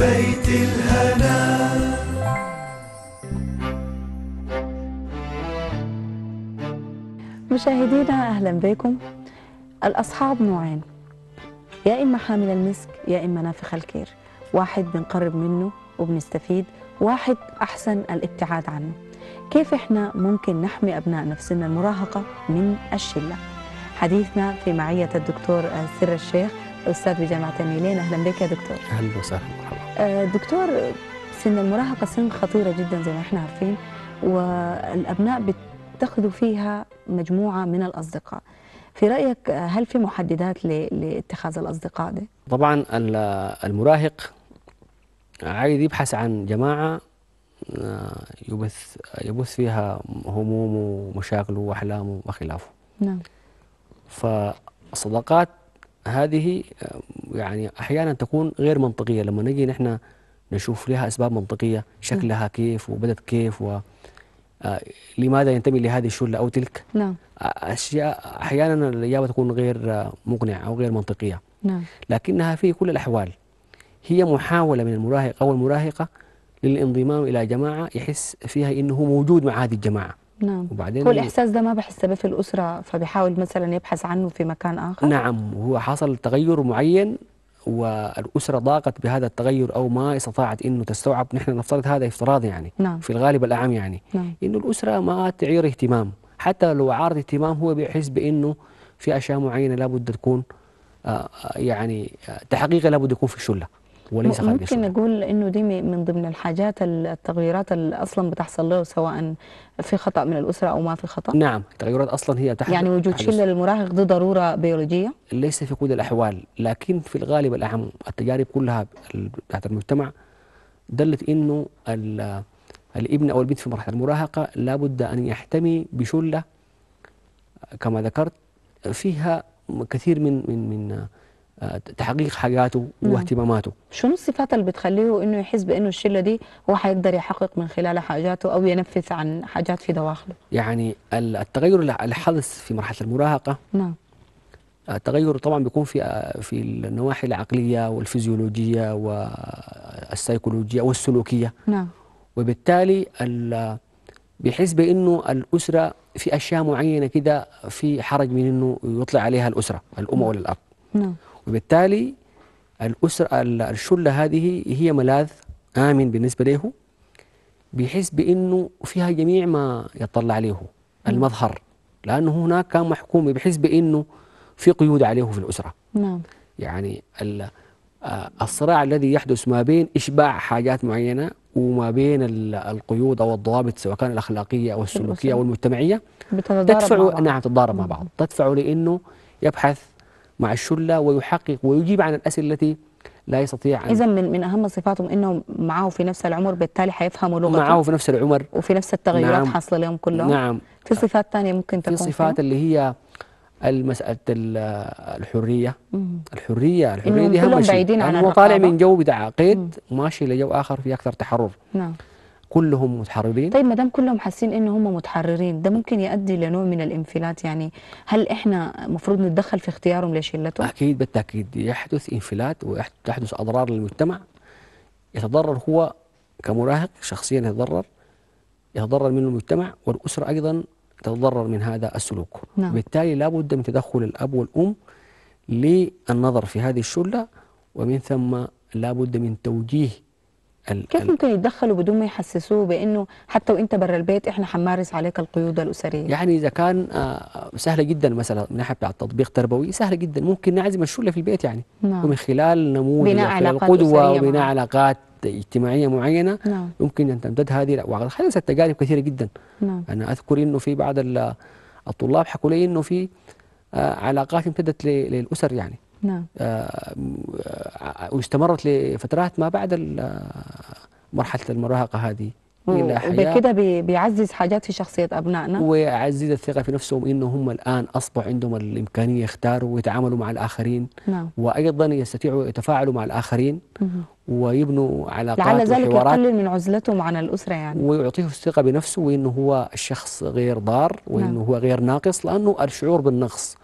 بيت الهنا. مشاهدينا أهلا بكم. الأصحاب نوعين، يا إما حامل المسك يا إما نافخ الكير. واحد بنقرب منه وبنستفيد، واحد أحسن الابتعاد عنه. كيف إحنا ممكن نحمي أبنائنا في سن المراهقة من الشلة؟ حديثنا في معية الدكتور سر الشيخ، أستاذ بجامعة النيلين. أهلا بك يا دكتور. أهلا وسهلا مرحبا. دكتور، سن المراهقة سن خطيرة جدا زي ما إحنا عارفين، والأبناء بتاخذوا فيها مجموعة من الأصدقاء. في رأيك هل في محددات لاتخاذ الأصدقاء ده؟ طبعا المراهق عايز يبحث عن جماعة يبث فيها همومه ومشاكله وأحلامه وخلافه. نعم. فالصداقات هذه يعني أحيانا تكون غير منطقية لما نجي نحن نشوف لها أسباب منطقية، شكلها كيف وبدت كيف لماذا ينتمي لهذه الشلة أو تلك. نعم. أشياء أحيانا الإجابة تكون غير مقنعة أو غير منطقية. نعم. لكنها في كل الأحوال هي محاولة من المراهق أو المراهقة للانضمام إلى جماعة يحس فيها إنه موجود مع هذه الجماعة. نعم. وبعدين هو الإحساس ده ما بحس به في الأسرة، فبيحاول مثلا يبحث عنه في مكان آخر. نعم، هو حصل تغير معين والأسرة ضاقت بهذا التغير أو ما استطاعت إنه تستوعب. نحن نفترض هذا افتراض يعني. نعم. في الغالب الأعم يعني. نعم. إنه الأسرة ما تعير اهتمام، حتى لو عارض اهتمام هو بيحس بإنه في أشياء معينة لابد تكون يعني تحقيقها لابد يكون في الشلة وليس خارج ممكن الشلة. نقول إنه دي من ضمن الحاجات التغييرات اللي أصلا بتحصل له، سواء في خطأ من الأسرة أو ما في خطأ. نعم، التغيرات أصلا هي تحدث. يعني وجود شلة للمراهق دي ضرورة بيولوجية؟ ليس في كل الأحوال، لكن في الغالب الأعم التجارب كلها بتاعت المجتمع دلت إنه الابن أو البنت في مرحلة المراهقة لابد أن يحتمي بشلة كما ذكرت فيها كثير من تحقيق حاجاته واهتماماته. شنو الصفات اللي بتخليه انه يحس بانه الشله دي هو حيقدر يحقق من خلالها حاجاته او ينفذ عن حاجات في دواخله؟ يعني التغير اللي حدث في مرحلة المراهقة، نعم، التغير طبعا بيكون في النواحي العقلية والفيزيولوجية والسيكولوجية والسلوكية. نعم. وبالتالي بيحس بانه الاسره في اشياء معينه كده في حرج من انه يطلع عليها الاسره الام ولا الاب. نعم. وبالتالي الاسره الشله هذه هي ملاذ امن بالنسبه له، بيحس بانه فيها جميع ما يطلع عليه المظهر، لانه هناك كان محكوم، بيحس بانه في قيود عليه في الاسره. نعم. يعني الصراع الذي يحدث ما بين اشباع حاجات معينه وما بين القيود او الضوابط سواء كان الاخلاقيه او السلوكيه او المجتمعيه بتتضارب نعم تتضارب مع بعض، تدفع لانه يبحث مع الشله ويحقق ويجيب عن الاسئله التي لا يستطيع اذا من اهم صفاتهم انهم معه في نفس العمر، بالتالي حيفهموا لغته معه في نفس العمر وفي نفس التغيرات. نعم. حاصله لهم كلهم. نعم. في صفات ثانيه ممكن تكون في صفات اللي هي المسألة الحرية. الحرية دي أهم شيء، بعيدين عن هو طالع من جو بتاع قيد وماشي لجو آخر فيه أكثر تحرر. نعم. كلهم متحررين. طيب ما دام كلهم حاسين انه هم متحررين، ده ممكن يؤدي لنوع من الانفلات. يعني هل احنا المفروض نتدخل في اختيارهم لشلته؟ أكيد بالتأكيد يحدث انفلات وتحدث أضرار للمجتمع. يتضرر هو كمراهق شخصيا، يتضرر منه المجتمع، والأسرة أيضا تتضرر من هذا السلوك. نعم. بالتالي لا بد من تدخل الأب والأم للنظر في هذه الشلة، ومن ثم لا بد من توجيه. كيف ممكن يتدخلوا بدون ما يحسسوه بأنه حتى وانت برا البيت احنا حنمارس عليك القيود الأسرية؟ يعني إذا كان سهلة جدا، مثلا من ناحية بتاع التطبيق تربوي سهلة جدا، ممكن نعزم الشلة في البيت يعني. نعم. ومن خلال نموذج بناء علاقات القدوة أسرية وبناء معه. علاقات اجتماعية معينة. نعم. يمكن أن تمتد هذه، وقد حدثت تجارب كثيرة جدا. نعم. أنا أذكر إنه في بعض الطلاب حكوا لي إنه في علاقات امتدت للأسر يعني. نعم. واستمرت لفترات ما بعد مرحلة المراهقة هذه إلى حياة، وبكده بيعزز حاجات في شخصية أبنائنا ويعزز الثقة في نفسهم، إنه هم الآن أصبح عندهم الإمكانية يختاروا ويتعاملوا مع الآخرين. نعم. وأيضا يستطيعوا يتفاعلوا مع الآخرين ويبنوا علاقات لعل ذلك وحوارات، يقلل من عزلتهم عن الأسرة يعني. ويعطيه الثقة بنفسه، وإنه هو الشخص غير ضار، وإنه هو غير ناقص. لأنه الشعور بالنقص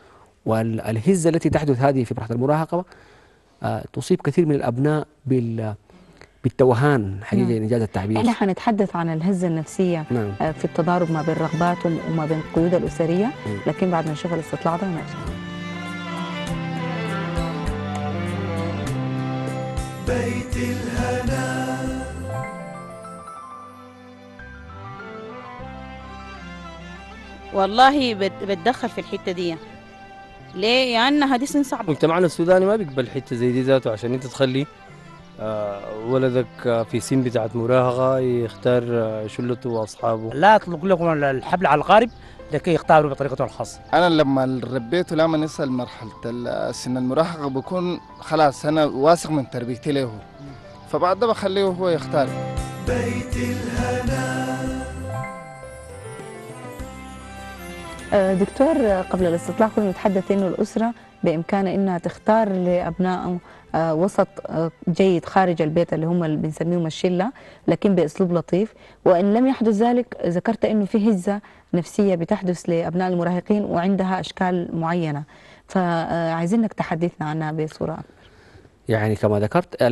والهزة التي تحدث هذه في مرحلة المراهقة تصيب كثير من الأبناء بالتوهان حقيقة نعم. إنجاز التعبير. احنا حنتحدث عن الهزة النفسية نعم. في التضارب ما بين رغباتهم وما بين القيود الأسرية، مم. لكن بعد ما نشوف الاستطلاع ده ونرجع. بيت الهنا. والله بتدخل في الحتة دي. ليه؟ لأنها دي سن صعب. مجتمعنا السوداني ما بيقبل حته زي دي ذاته، عشان انت تخلي ولدك في سن بتاعت مراهقه يختار شلته واصحابه. لا اطلق لكم الحبل على القارب لكي يختاروا بطريقته الخاصه. انا لما ربيته لما نصل مرحله سن المراهقه بكون خلاص انا واثق من تربيتي له، فبعد ده بخليه هو يختار. بيت الهنا. دكتور، قبل الاستطلاع كنا نتحدث انه الاسره بامكانها انها تختار لابنائه وسط جيد خارج البيت اللي هم اللي بنسميهم الشله، لكن باسلوب لطيف، وان لم يحدث ذلك ذكرت انه في هزه نفسيه بتحدث لابناء المراهقين وعندها اشكال معينه، فعايزينك تحدثنا عنها بصوره اكبر. يعني كما ذكرت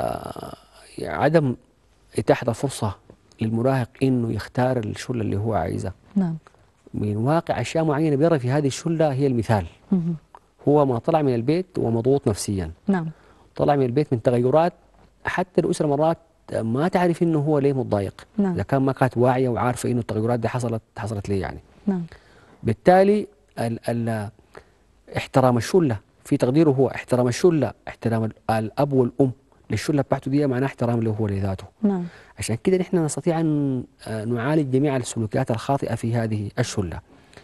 عدم إتاحة الفرصة للمراهق إنه يختار الشلة اللي هو عايزها نعم. من واقع أشياء معينة بيرى في هذه الشلة هي المثال. مهم. هو ما طلع من البيت ومضغوط نفسيا، نعم. طلع من البيت من تغيرات حتى الأسرة مرات ما تعرف إنه هو ليه متضايق، نعم. إذا كان ما كانت واعية وعارفة إنه التغيرات دي حصلت ليه يعني. نعم. بالتالي ال احترام الشلة في تقديره هو احترام الشلة، احترام الأب والأم للشلة بتاعته دي معناه احترام له هو لذاته. نعم. عشان كده نحن نستطيع أن نعالج جميع السلوكيات الخاطئة في هذه الشلة،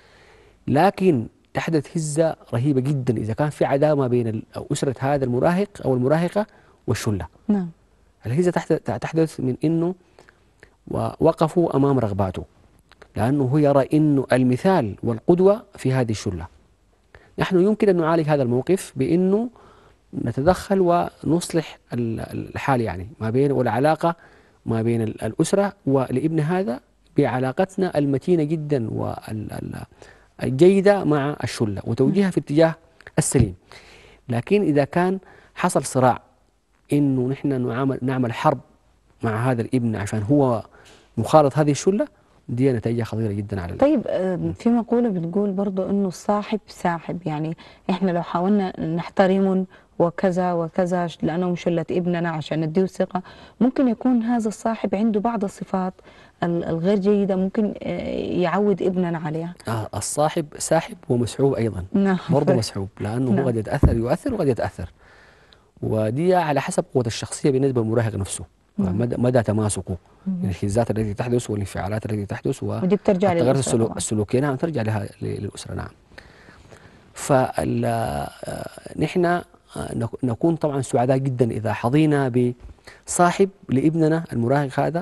لكن تحدث هزة رهيبة جدا إذا كان في عداوة ما بين أسرة هذا المراهق أو المراهقة والشلة. نعم. الهزة تحدث من أنه وقفوا أمام رغباته، لأنه هو يرى أنه المثال والقدوة في هذه الشلة. نحن يمكن أن نعالج هذا الموقف بأنه نتدخل ونصلح الحال يعني ما بين والعلاقة ما بين الأسرة والابن هذا بعلاقتنا المتينة جدا والجيدة مع الشلة وتوجيهها في اتجاه السليم. لكن إذا كان حصل صراع إنه نحن نعمل حرب مع هذا الابن عشان هو مخالط هذه الشلة، دي نتائجها خطيرة جدا على طيب، في مقولة بتقول برضو انه الصاحب ساحب، يعني احنا لو حاولنا نحترمهم وكذا وكذا لانهم شلة ابننا عشان نديه ثقة، ممكن يكون هذا الصاحب عنده بعض الصفات الغير جيدة ممكن يعود ابننا عليها. الصاحب ساحب ومسحوب أيضا. نعم. برضه مسحوب، لأنه نعم. هو قد يؤثر وقد يتأثر، ودي على حسب قوة الشخصية بالنسبة للمراهق نفسه. نعم. مدى تماسكه، الانحيازات التي تحدث والانفعالات التي تحدث ودي بترجع للأسرة السلوكية. نعم، ترجع لها للأسرة. نعم. فنحن نكون طبعا سعداء جدا إذا حظينا بصاحب لابننا المراهق هذا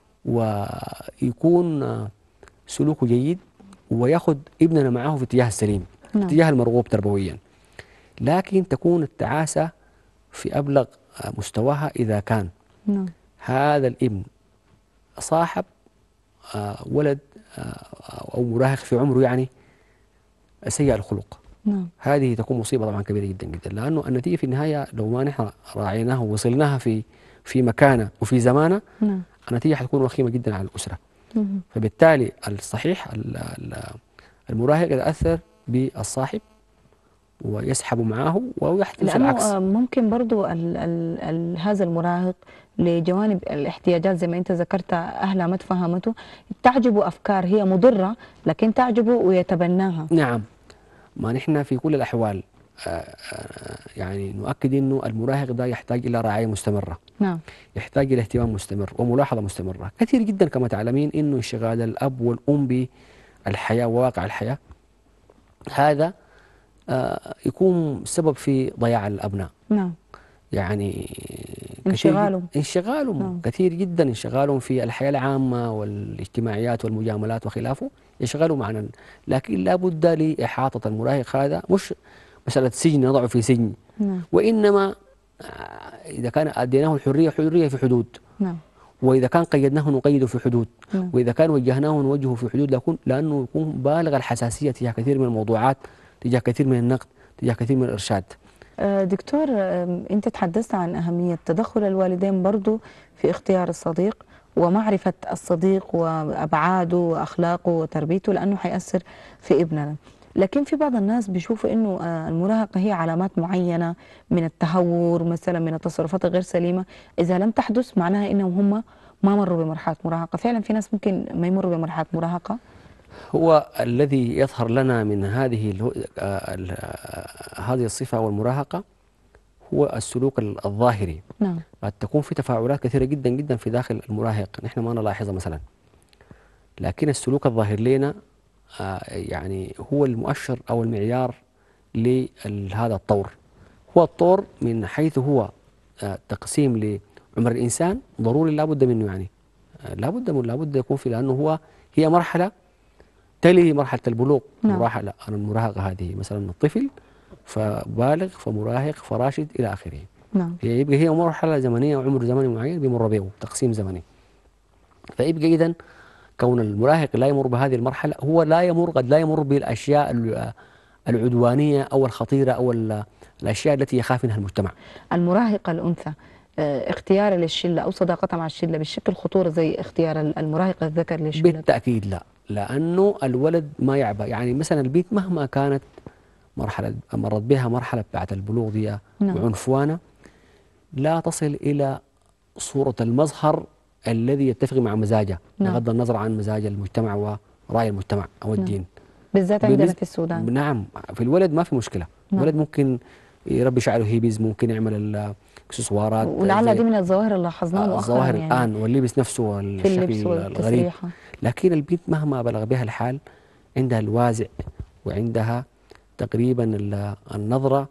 ويكون سلوكه جيد ويأخذ ابننا معه في اتجاه السليم، نعم. اتجاه المرغوب تربويا. لكن تكون التعاسة في أبلغ مستواها إذا كان نعم. هذا الابن صاحب ولد أو مراهق في عمره يعني سيء الخلق. نعم. هذه تكون مصيبة طبعا كبيرة جدا جدا، لأنه النتيجة في النهاية لو ما نحن راعيناها ووصلناها في مكانه وفي زمانه، نعم. النتيجة حتكون وخيمة جدا على الأسرة. مم. فبالتالي الصحيح المراهق يتأثر بالصاحب ويسحب معه ويحدث العكس. لأنه ممكن برضو هذا المراهق لجوانب الاحتياجات زي ما أنت ذكرت أهلها ما تفهمته، تعجبه أفكار هي مضرة لكن تعجبه ويتبناها. نعم. ما نحن في كل الأحوال يعني نؤكد أنه المراهق ده يحتاج إلى رعاية مستمرة. نعم. يحتاج إلى اهتمام مستمر وملاحظة مستمرة. كثير جدا كما تعلمين أنه انشغال الأب والأم بالحياة وواقع الحياة هذا يكون سبب في ضياع الأبناء. نعم. يعني انشغالهم نعم. كثير جدا، انشغالهم في الحياة العامة والاجتماعيات والمجاملات وخلافه يشغلوا معنا. لكن لا بد لإحاطة المراهق هذا، مش مسألة سجن نضعه في سجن. نعم. وإنما إذا كان أديناه الحرية في حدود. نعم. وإذا كان قيدناه نقيده في حدود. نعم. وإذا كان وجهناه نوجهه في حدود، لأنه يكون بالغ الحساسية تجاه كثير من الموضوعات، تجاه كثير من النقد، تجاه كثير من الإرشاد. دكتور، أنت تحدثت عن أهمية تدخل الوالدين برضو في اختيار الصديق ومعرفة الصديق وأبعاده وأخلاقه وتربيته، لأنه حيأثر في ابننا. لكن في بعض الناس بيشوفوا أنه المراهقة هي علامات معينة من التهور، مثلا من التصرفات الغير سليمة، إذا لم تحدث معناها أنهم هم ما مروا بمرحلة مراهقة. فعلا في ناس ممكن ما يمروا بمرحلة مراهقة. هو الذي يظهر لنا من هذه الصفة والمراهقة هو السلوك الظاهري. نعم. قد تكون في تفاعلات كثيرة جدا جدا في داخل المراهق نحن ما نلاحظها مثلا، لكن السلوك الظاهر لنا يعني هو المؤشر أو المعيار لهذا الطور. هو الطور من حيث هو تقسيم لعمر الإنسان ضروري لابد منه، يعني لابد يكون في، لأنه هي مرحلة تلي مرحلة البلوغ. نعم. مرحلة المراهقة هذه مثلا الطفل فبالغ فمراهق فراشد إلى آخره. نعم. هي مرحلة زمنية وعمر زمني معين بيمر به تقسيم زمني. فيبقى إذن كون المراهق لا يمر بهذه المرحلة، هو قد لا يمر بالأشياء العدوانية أو الخطيرة أو الأشياء التي يخاف منها المجتمع. المراهقة الأنثى اختيار للشلة أو صداقتها مع الشلة بالشكل خطورة زي اختيار المراهق الذكر للشلة؟ بالتأكيد لا، لأنه الولد ما يعبأ. يعني مثلا البنت مهما كانت مرت بها مرحلة بتاعت البلوغ دي وعنفوانة، لا تصل إلى صورة المظهر الذي يتفق مع مزاجه، بغض النظر عن مزاج المجتمع ورأي المجتمع أو الدين. بالذات عندنا في السودان. نعم. في الولد ما في مشكلة. الولد ممكن يربي شعره هيبز، ممكن يعمل الاكسسوارات، ولعل دي من الظواهر اللي لاحظناها مؤخرا، الظواهر يعني الآن، واللبس نفسه والشكل الغريب. لكن البنت مهما بلغ بها الحال عندها الوازع وعندها تقريبا النظرة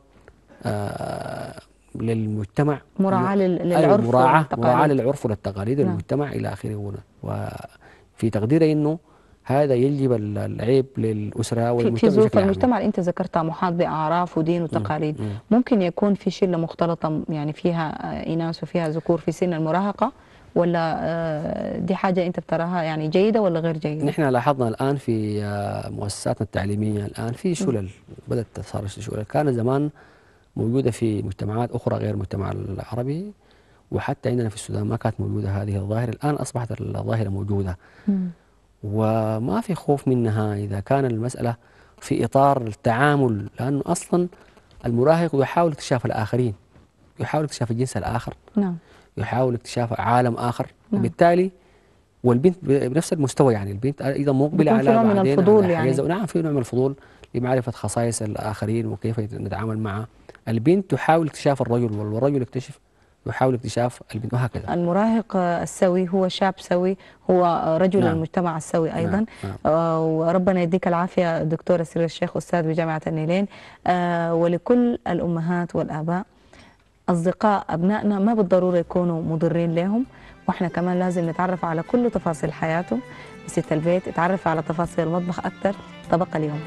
للمجتمع، مراعاة للعرف مراعاة للعرف والتقاليد والمجتمع إلى آخره. وفي تقديري أنه هذا يجلب العيب للأسرة والمجتمع. في ظروف المجتمع اللي أنت ذكرتها محاط بأعراف ودين وتقاليد، ممكن يكون في شلة مختلطة يعني فيها إناث وفيها ذكور في سن المراهقة، ولا دي حاجة أنت بتراها يعني جيدة ولا غير جيدة؟ نحن لاحظنا الآن في مؤسساتنا التعليمية الآن في شلل بدأت صار شلل كان زمان موجودة في مجتمعات أخرى غير المجتمع العربي، وحتى عندنا في السودان ما كانت موجودة هذه الظاهرة. الآن أصبحت الظاهرة موجودة وما في خوف منها إذا كان المسألة في إطار التعامل، لأنه أصلا المراهق يحاول اكتشاف الآخرين، يحاول اكتشاف الجنس الآخر، يحاول اكتشاف عالم آخر. بالتالي والبنت بنفس المستوى، يعني البنت أيضا مقبلة على نوع من الفضول يعني. نعم، في نوع من الفضول لمعرفة خصائص الآخرين وكيف نتعامل معه. البنت تحاول اكتشاف الرجل والرجل يحاول اكتشاف البنت، وهكذا. المراهق السوي هو شاب سوي، هو رجل المجتمع السوي أيضا. وربنا يديك العافية دكتورة سيرة الشيخ، أستاذ بجامعة النيلين. ولكل الأمهات والآباء، أصدقاء أبنائنا ما بالضرورة يكونوا مضرين لهم، وإحنا كمان لازم نتعرف على كل تفاصيل حياتهم. ست البيت اتعرف على تفاصيل المطبخ أكثر. طبق اليوم.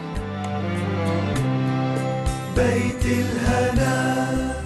بيت الهنا.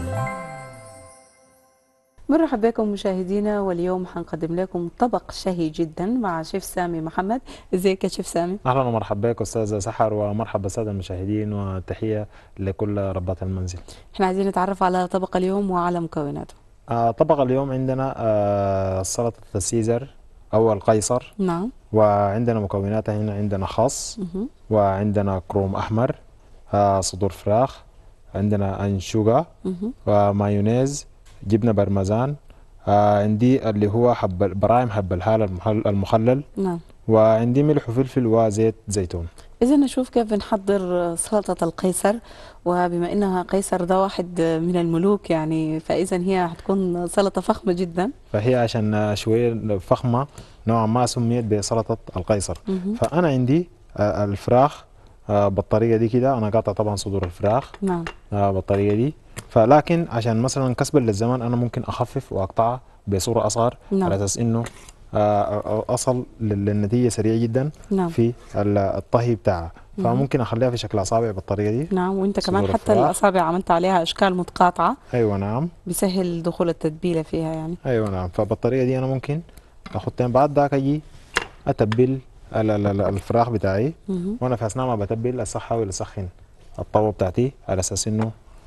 مرحبا بكم مشاهدينا، واليوم حنقدم لكم طبق شهي جدا مع شيف سامي محمد. ازيك يا شيف سامي؟ اهلا ومرحبا بك استاذه سحر، ومرحبا بالساده المشاهدين، وتحيه لكل ربات المنزل. احنا عايزين نتعرف على طبق اليوم وعلى مكوناته. طبق اليوم عندنا سلطه السيزر او القيصر. نعم. وعندنا مكوناتها هنا، عندنا خس، وعندنا كروم احمر، صدور فراخ، عندنا انشوجه، ومايونيز، جبنه برمزان، عندي اللي هو برايم حب الهال المخلل. نعم. وعندي ملح وفلفل وزيت زيتون. إذا نشوف كيف بنحضر سلطة القيصر، وبما إنها قيصر ده واحد من الملوك يعني، فإذا هي هتكون سلطة فخمة جدا. فهي عشان شوية فخمة نوعا ما سميت بسلطة القيصر. فأنا عندي الفراخ بالطريقة دي كده، أنا قاطع طبعا صدور الفراخ. نعم. بالطريقة دي. فلكن عشان مثلا كسبا للزمن أنا ممكن أخفف وأقطعها بصورة أصغر. نعم. على أساس إنه أصل للنتيجة سريع جدا. نعم. في الطهي بتاعها. فممكن أخليها في شكل أصابع بالطريقة دي. نعم. وأنت كمان حتى الأصابع عملت عليها أشكال متقاطعة. أيوة نعم. بيسهل دخول التتبيلة فيها يعني. أيوة نعم. فبالطريقة دي أنا ممكن أخدتين، بعد ذاك أجي أتبل الفراخ بتاعي. وأنا في أثناء ما بتبل أسحب ولا أسخن الطاوة بتاعتي، على أساس إنه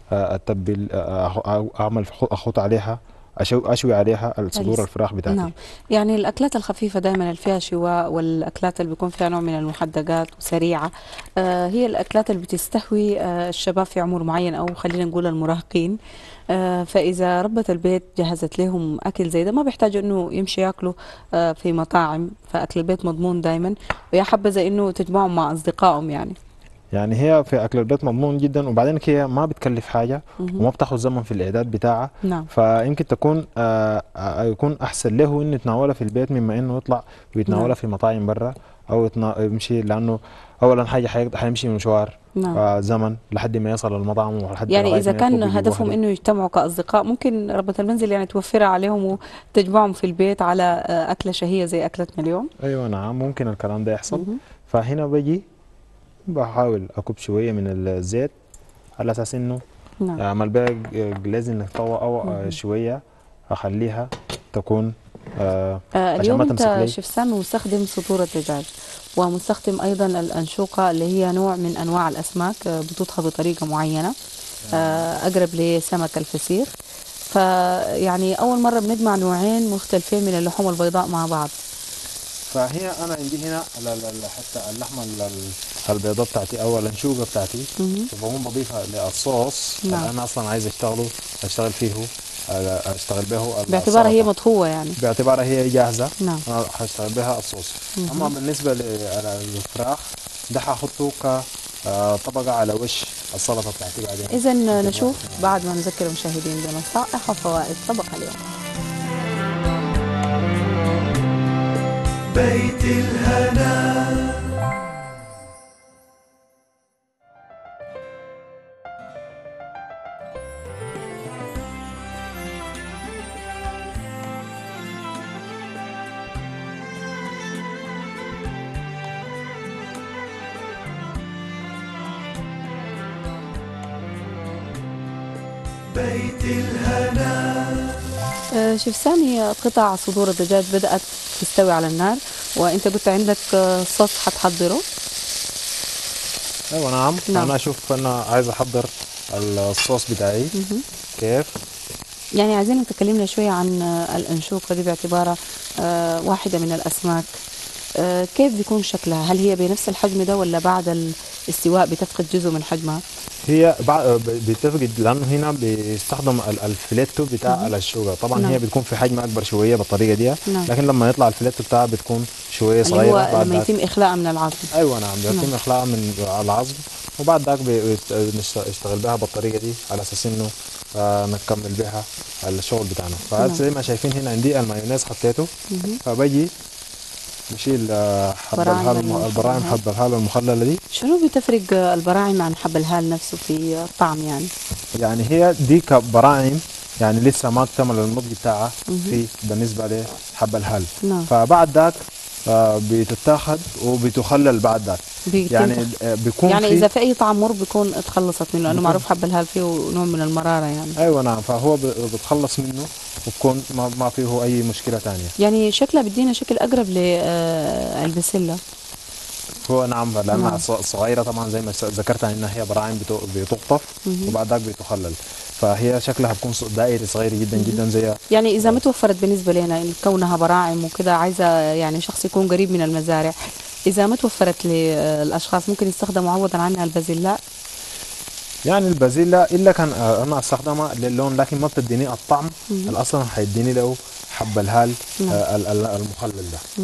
اتبل اعمل اخط عليها اشوي عليها صدور الفراخ بتاعتي. نعم، يعني الاكلات الخفيفه دائما اللي فيها شواء، والاكلات اللي بيكون فيها نوع من المحدقات وسريعه، هي الاكلات اللي بتستهوي الشباب في عمر معين، او خلينا نقول المراهقين. فاذا ربة البيت جهزت لهم اكل زي ده ما بيحتاجوا انه يمشي ياكلوا في مطاعم، فاكل البيت مضمون دائما، ويا حبذا انه تجمعهم مع اصدقائهم يعني. يعني هي في اكل البيت مضمون جدا، وبعدين هي ما بتكلف حاجه وما بتاخذ زمن في الاعداد بتاعها. نعم. فيمكن تكون يكون احسن له انه يتناولها في البيت مما انه يطلع ويتناولها في مطاعم برا، او يمشي، لانه اولا حاجه حيمشي مشوار زمن لحد ما يصل المطعم، ولحد يعني اذا كان هدفهم انه يجتمعوا كاصدقاء، ممكن ربة المنزل يعني توفرها عليهم وتجمعهم في البيت على اكله شهيه زي اكلتنا اليوم. ايوه نعم، ممكن الكلام ده يحصل. فهنا بجي بحاول اكب شويه من الزيت على اساس انه اعمل بها جلازن تطوى او شويه، اخليها تكون اليوم انت شيف سامي مستخدم صدور الدجاج، ومستخدم ايضا الانشوقه اللي هي نوع من انواع الاسماك بتطهى بطريقه معينه اقرب لسمك الفسيخ. فيعني اول مره بنجمع نوعين مختلفين من اللحوم البيضاء مع بعض. فهي انا عندي هنا حتى اللحمه البيضاء بتاعتي او الانشوقه بتاعتي، فبقوم بضيفها للصوص اللي انا اصلا عايز اشتغل فيه، اشتغل به باعتبارها هي مطهوه، يعني باعتبارها هي جاهزه. نعم. انا هشتغل بها الصوص. اما بالنسبه للفراخ ده هحطه كطبقه على وش السلطه بتاعتي بعدين. اذا نشوف بعد ما نذكر المشاهدين بنصائح وفوائد طبق اليوم. بيت الهنا. بيت الهنا. شيف سامي، قطع صدور الدجاج بدأت تستوي على النار، وانت قلت عندك صوص حتحضره. ايوه نعم. انا اشوف انا عايز احضر الصوص بتاعي. كيف؟ يعني عايزين تكلمنا شويه عن الانشوقه دي باعتبارها واحده من الاسماك. كيف بيكون شكلها؟ هل هي بنفس الحجم ده ولا بعد الاستواء بتفقد جزء من حجمها؟ هي بتفقد، لانه هنا بيستخدم الفليتو بتاع الانشوقه. طبعا هي بتكون في حجم اكبر شويه بالطريقه دي. لكن لما يطلع الفليتو بتاعها بتكون شويه صغيره. اللي هو لما يتم اخلاءها من العظم. ايوه نعم، بيتم اخلاءها من العظم، وبعد ذاك بنشتغل بها بالطريقه دي على اساس انه نكمل بها الشغل بتاعنا. فزي ما شايفين هنا عندي المايونيز حطيته، فبجي بشيل حب البراعم، حب الهال المخلله دي. شنو بتفرق البراعم عن حب الهال نفسه في الطعم يعني؟ يعني هي دي كبراعم يعني لسه ما اكتمل النضج بتاعها في بالنسبه لحب الهال. فبعد ذاك بتتاخد وبتخلل بعد ذاك. يعني بيكون يعني اذا في اي طعم مر بيكون اتخلصت منه، لانه معروف حب الهال فيه نوع من المراره يعني. ايوه نعم، فهو بتخلص منه وبكون ما فيه اي مشكله ثانيه. يعني شكلها بدينا شكل اقرب للبسله. هو نعم، لانها صغيره طبعا زي ما ذكرت انها هي براعم بتقطف وبعد ذاك بتخلل، فهي شكلها بتكون دائري صغير جدا جدا زي يعني اذا ما توفرت بالنسبه لنا كونها براعم وكذا، عايزه يعني شخص يكون قريب من المزارع، اذا ما توفرت للاشخاص ممكن يستخدموا عوضا عنها البازلاء. يعني البازيلا الا كان انا استخدمها للون، لكن ما بتديني الطعم اللي اصلا حيديني له حب الهال المخلل ده.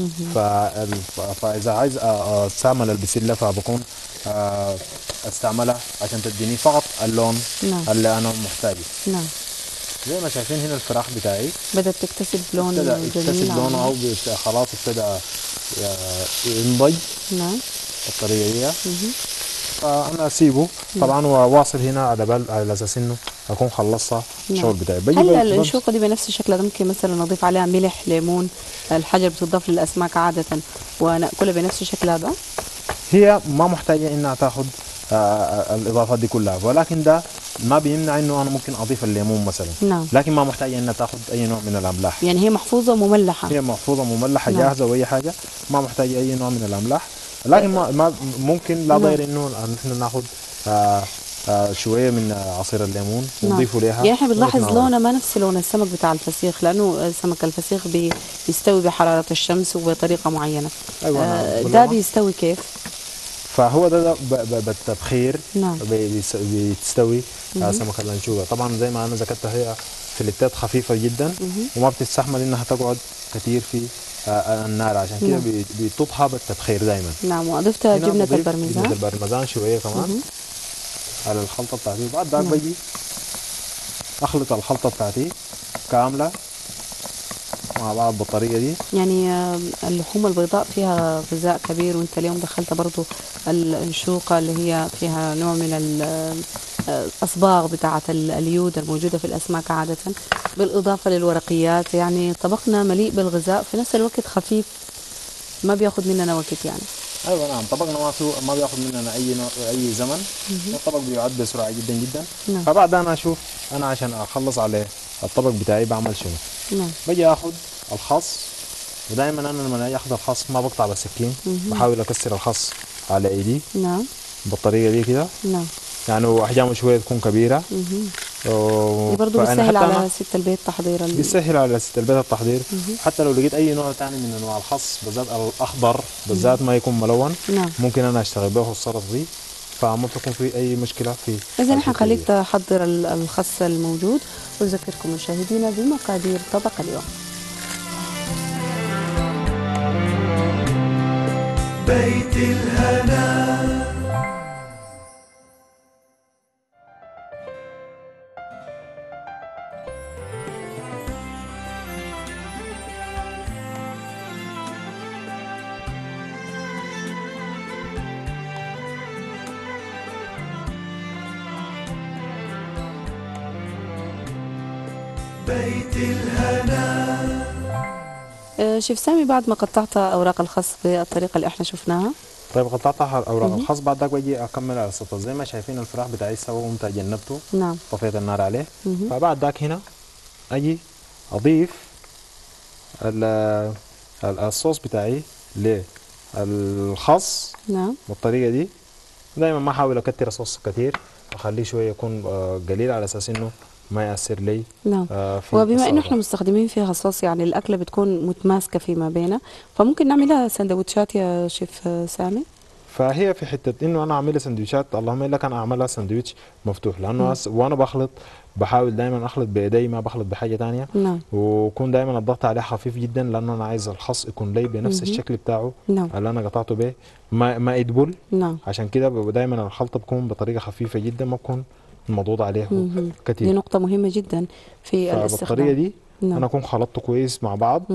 فاذا عايز استعمل البسله فبكون استعملها عشان تديني فقط اللون اللي انا محتاجه. زي ما شايفين هنا الفراخ بتاعي بدأت تكتسب لون جميل، تكتسب لونه او خلاص ابتدى ينضج بالطريقه دي. فانا اسيبه طبعا وواصل هنا على اساس انه اكون خلصت الشغل بتاعي. هل الانشوقه دي بنفس شكلها ممكن مثلا نضيف عليها ملح، ليمون، الحاجه اللي بتضاف للاسماك عاده وناكلها بنفس شكلها ده؟ هي ما محتاجه انها تاخذ الاضافات دي كلها، ولكن ده ما بيمنع انه انا ممكن اضيف الليمون مثلا. لكن ما محتاجه انها تاخذ اي نوع من الاملاح. يعني هي محفوظه مملحه. هي محفوظه مملحه جاهزه واي حاجه، ما محتاجه اي نوع من الاملاح. لكن ما ممكن لا ضير انه نحن ناخذ شويه من عصير الليمون نعم. ونضيفه لها. يعني احنا بنلاحظ ونتناول. لونه ما نفس لون السمك بتاع الفسيخ، لانه سمك الفسيخ بيستوي بحراره الشمس وبطريقه معينه. ايوه نعم. ده كلما. بيستوي كيف؟ فهو ده بالتبخير نعم. بتستوي سمك الانشوجه. طبعا زي ما انا ذكرت هي فلتات خفيفه جدا وما بتستحمل انها تقعد كثير في النار، عشان كده نعم. بتطهى بالتبخير دائما. نعم. وأضفت هنا جبنة بضيف البرميزان. جبنه البرميزان شويه كمان على الخلطه بتاعتي. بعد ذاك نعم. بجي اخلط الخلطه بتاعتي كامله مع بعض بالطريقه دي. يعني اللحوم البيضاء فيها غذاء كبير، وانت اليوم دخلت برضو الانشوقة اللي هي فيها نوع من الأصباغ بتاعة اليود الموجودة في الأسماك عادة، بالإضافة للورقيات. يعني طبقنا مليء بالغذاء في نفس الوقت خفيف، ما بياخد مننا وقت يعني. ايوه نعم. طبقنا ما بياخد مننا اي زمن. الطبق بيعد بسرعه جدا جدا. نعم. فبعد انا اشوف انا عشان اخلص على الطبق بتاعي بعمل شنو. نعم. بجي اخد الخس، ودائما انا لما اجي اخد الخس ما بقطع بالسكين، بحاول اكسر الخس على ايدي. نعم. بالطريقه دي كده. نعم. يعني واحجامه شويه تكون كبيره. دي برضه بيسهل على ست البيت تحضير بيسهل على ست البيت التحضير. حتى لو لقيت اي نوع ثاني من انواع الخس بالذات الاخضر بالذات ما يكون ملون، نعم. ممكن انا اشتغل به السلطه دي، فما بتكون في اي مشكله في. اذا نحن خليك تحضر الخس الموجود، ونذكركم مشاهدينا بمقادير طبق اليوم. بيت الهنا. بيت الهنا. شيف سامي، بعد ما قطعت اوراق الخس بالطريقه اللي احنا شفناها، طيب قطعتها اوراق الخس. بعد ذاك بجي اكمل على السلطه. زي ما شايفين الفراخ بتاعي سوا وانت جنبته. نعم. طفيت النار عليه. فبعد ذاك هنا اجي اضيف الصوص بتاعي للخس. نعم. بالطريقه دي. دايما ما احاول اكتر الصوص كثير، اخليه شويه يكون قليل على اساس انه ما ياثر لي. نعم. وبما انه احنا مستخدمين فيها صوص، يعني الاكله بتكون متماسكه فيما بينها، فممكن نعملها سندوتشات يا شيف سامي. فهي في حته انه انا اعملها سندوتشات، اللهم الا كان اعملها سندوتش مفتوح، لانه وانا بخلط بحاول دايما اخلط بايدي، ما بخلط بحاجه ثانيه. نعم. وكون دايما الضغط عليه خفيف جدا، لانه انا عايز الخس يكون لي بنفس الشكل بتاعه. نعم. اللي انا قطعته به ما يدبل. نعم. عشان كده دايما الخلطه بكون بطريقه خفيفه جدا، ما بكون مضغوط عليه كثير. دي نقطه مهمه جدا في الاستخدام. بالطريقه دي. نعم. انا اكون خلطته كويس مع بعض.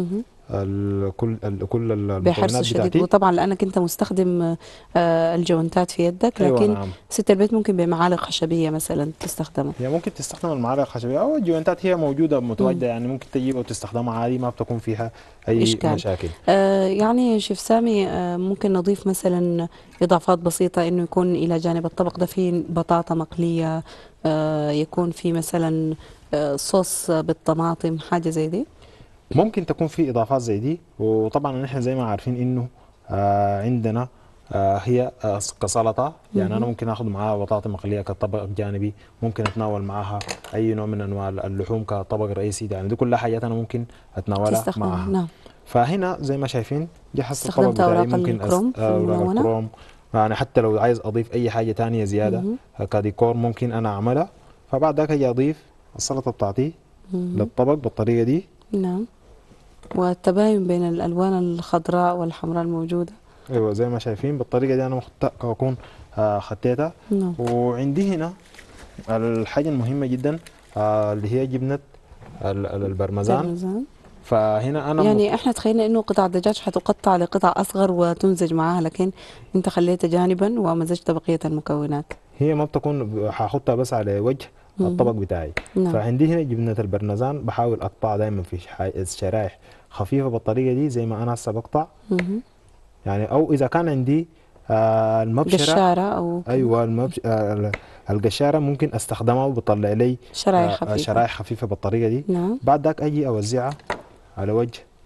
كل بحرص المكونات شديد. بتاعتي. وطبعا لانك انت مستخدم الجوانتات في يدك، لكن أيوة نعم. ست البيت ممكن بمعالق خشبيه مثلا تستخدمها. هي ممكن تستخدم المعالق الخشبيه او الجوانتات، هي موجوده متواجده، يعني ممكن تجيبها وتستخدمها عادي، ما بتكون فيها اي إشكال. مشاكل. يعني شيف سامي، ممكن نضيف مثلا اضافات بسيطه، انه يكون الى جانب الطبق ده فيه بطاطا مقليه، يكون في مثلا صوص بالطماطم، حاجه زي دي. ممكن تكون في اضافات زي دي. وطبعا نحن زي ما عارفين انه عندنا هي كسلطه، يعني انا ممكن اخذ معاها بطاطا مقليه كطبق جانبي، ممكن اتناول معاها اي نوع من انواع اللحوم كطبق رئيسي. يعني دي كلها حاجات انا ممكن اتناولها معاها. نعم. فهنا زي ما شايفين جهزت الطبق استخدمت بتاعي. اوراق ممكن الكروم اوراق الكروم، يعني حتى لو عايز اضيف اي حاجه ثانيه زياده كديكور ممكن انا اعملها. فبعد ذاك اجي اضيف السلطه بتاعتي للطبق بالطريقه دي. نعم. والتباين بين الالوان الخضراء والحمراء الموجوده. ايوه زي ما شايفين بالطريقه دي انا اكون خطيتها. نعم. وعندي هنا الحاجه المهمه جدا اللي هي جبنه البرمزان. فهنا انا يعني احنا تخيلنا انه قطع الدجاج حتقطع لقطع اصغر وتمزج معاها، لكن انت خليتها جانبا ومزجت بقيه المكونات. هي ما بتكون هحطها بس على وجه الطبق بتاعي. نعم. فعندي هنا جبنه البرمزان بحاول اقطع دائما في شرائح خفيفه بالطريقه دي زي ما انا هسه بقطع. يعني او اذا كان عندي المبشره قشاره او ايوه القشاره ممكن استخدمها وبطلع لي شرايح خفيفه. شرايح خفيفه بالطريقه دي. نعم. بعد ذاك اجي اوزعها على وجه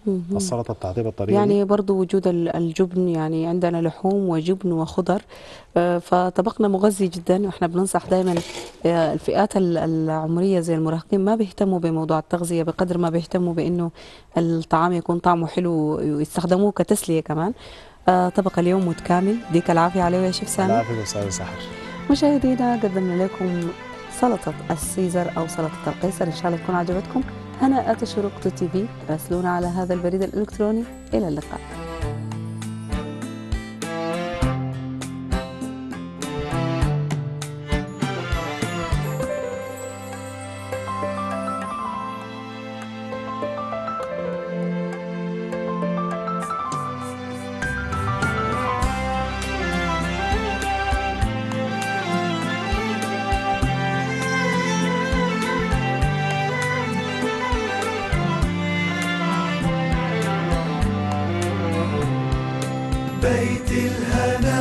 السلطه بتاعتي بالطريقه دي. يعني برضو وجود الجبن، يعني عندنا لحوم وجبن وخضر، فطبقنا مغذي جدا. واحنا بننصح دائما الفئات العمريه زي المراهقين ما بيهتموا بموضوع التغذيه بقدر ما بيهتموا بانه الطعام يكون طعمه حلو ويستخدموه كتسليه كمان. طبق اليوم متكامل، ديك العافيه عليه يا شيف سامي. العافيه استاذ سحر. مشاهدينا قدمنا لكم سلطة السيزر أو سلطة القيصر، إن شاء الله تكون عجبتكم. هنا شروق تي في، راسلونا على هذا البريد الإلكتروني. إلى اللقاء. بيت الهنا